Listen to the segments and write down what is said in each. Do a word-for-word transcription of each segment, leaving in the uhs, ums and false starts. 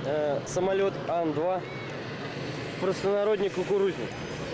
э, самолет Ан два, в простонародье кукурузник.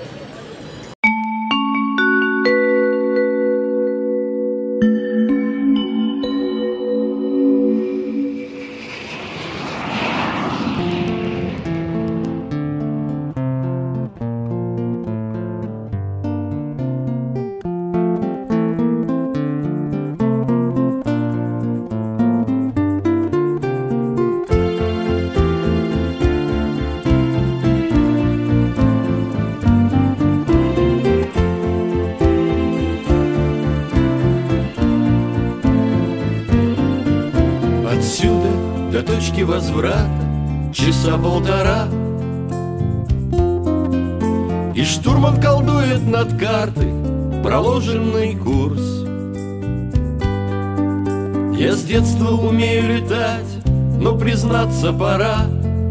Отсюда до точки возврата часа полтора, и штурман колдует над картой проложенный курс. Я с детства умею летать, но признаться пора.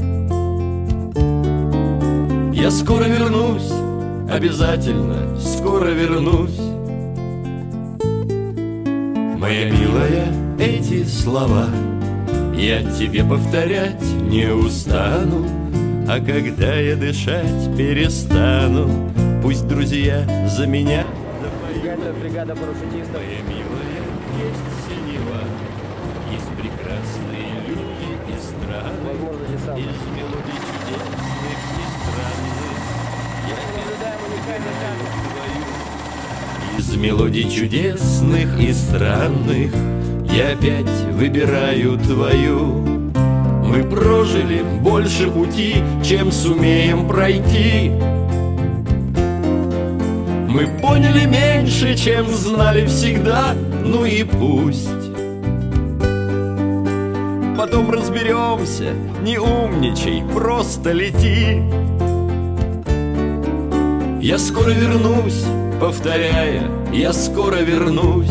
Я скоро вернусь, обязательно скоро вернусь. Моя милая, эти слова я тебе повторять не устану, а когда я дышать перестану, пусть друзья за меня Бригада, бригада парашютистов. Моя милая, есть синева, есть прекрасные люди и страны, Возможно, десант. из мелодий чудесных и странных. Я наблюдаем уникальный кадр. Из мелодий чудесных и странных я опять выбираю твою. Мы прожили больше пути, чем сумеем пройти. Мы поняли меньше, чем знали всегда, ну и пусть. Потом разберемся, не умничай, просто лети. Я скоро вернусь, повторяя, я скоро вернусь.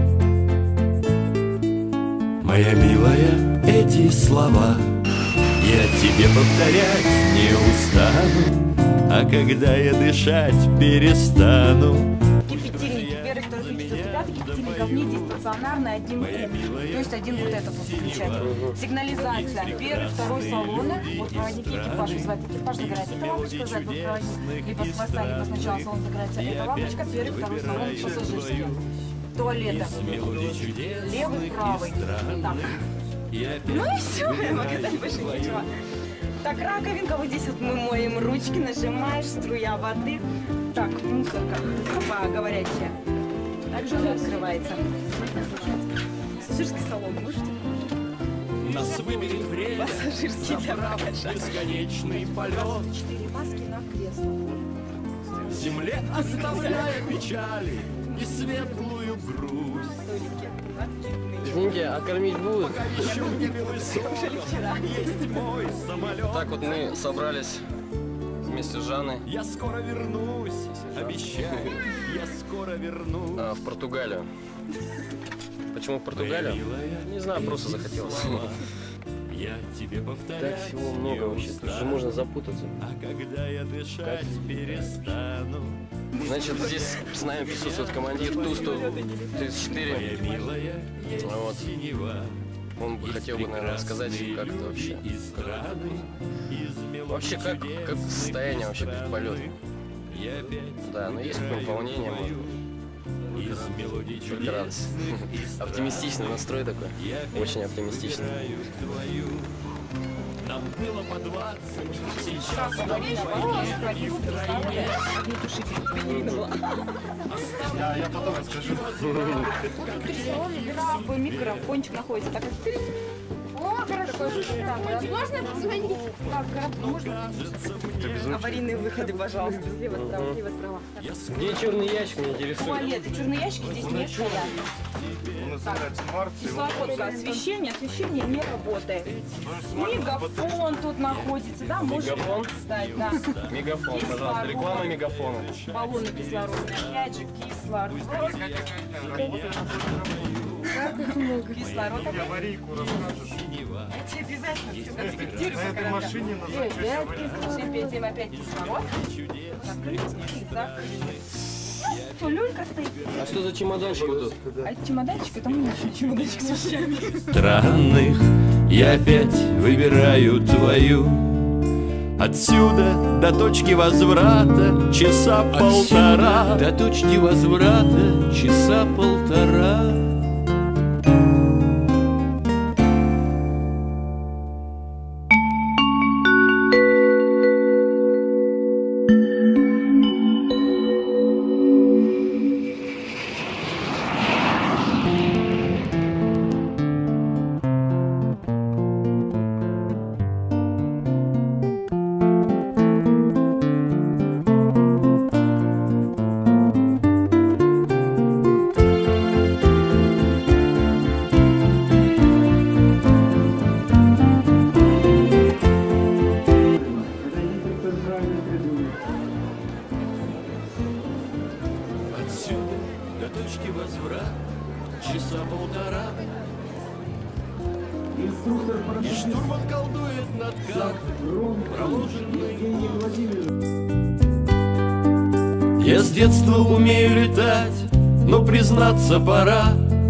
Моя милая, эти слова я тебе повторять не устану, а когда я дышать перестану. Кипятильник, первый, второй, третий, четвертый, пятый кипятильников не стационарный, один куб. То есть один вот этот вот включатель. Сигнализация, первый, второй салоны, вот проводники экипажа, вызывает экипаж, загорается эта лампочка, вызывает вот проводник, либо с хвоста, либо сначала салон загорается эта лампочка, первый, второй салон пассажирский. Туалеты. Левый, правый. Так. Ну и все, я могу дать больше ничего. Так, раковинка, вот здесь вот мы моем ручки, нажимаешь, струя воды. Так, мусорка, опа, говорящая. Также она открывается. Пассажирский салон, можете? Нас выберет время, Пассажирский для багажа. бесконечный полет. Четыре маски на кресло. Земле оставляя печали и светлую грусть. Извините, а кормить будут? Еще не высок, есть мой самолет. Так вот мы собрались вместе с Жанной Я скоро вернусь, обещаю, я скоро вернусь. а, в Португалию. Почему в Португалию? Не знаю, просто захотелось. Я тебе Так повторяю. всего много вообще, тут же можно запутаться. А когда я дышать перестану, Значит, здесь с нами присутствует командир Ту сто тридцать четыре. милая, есть Вот. синева. Он бы хотел бы, наверное, рассказать, как это вообще. И страны, из мелодий Вообще, как, как состояние вообще перед полетом. я опять Да, но есть какое-нибудь волнение, может быть. из мелодий Только радость. Оптимистичный настрой такой. Очень оптимистичный. твою. Нам было по двадцать, сейчас нам Я, я потом расскажу. Какой микрофончик находится. Так, о, хорошо. Так, можно позвонить? Так, хорошо, можно? Аварийные выходы, пожалуйста. Слева, справа, слева, справа. Где черный ящик, меня интересует? Туалеты, черные ящики здесь не стоят. У нас называется Марс. Кислородное освещение, освещение не работает. Мегафон тут находится, да? Можно Мегафон? встать, да. Мегафон, пожалуйста, реклама мегафона. Баллоны кислородные, опять же кислород. Кислород опять. Аварийку расскажешь. Я тебе обязательно все конспектирую. На этой машине на запчасти Опять кислород, опять, опять кислород. Закрыть, закрыть. Что, люлька стоит? А что за чемоданчик вот тут? А чемоданчик, это мы ничего, чемоданчик с вещами. странных я опять выбираю твою. Отсюда до точки возврата часа полтора. До точки возврата часа полтора. Отсюда до точки возврата часа полтора. И штурман колдует над картой, проложенной. Я с детства умею летать, но признаться пора.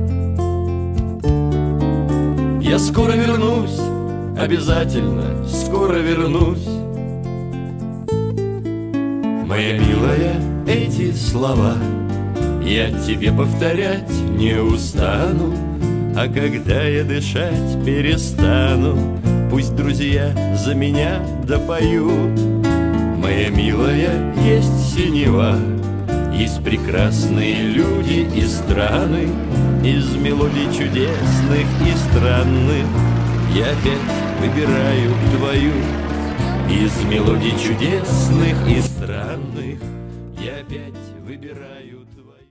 Я скоро вернусь, обязательно скоро вернусь. Моя милая, эти слова я тебе повторять не устану. А когда я дышать перестану, пусть друзья за меня допоют. Моя милая, есть синева, есть прекрасные люди и страны. Из мелодий чудесных и странных я опять выбираю твою. Из мелодий чудесных и странных я опять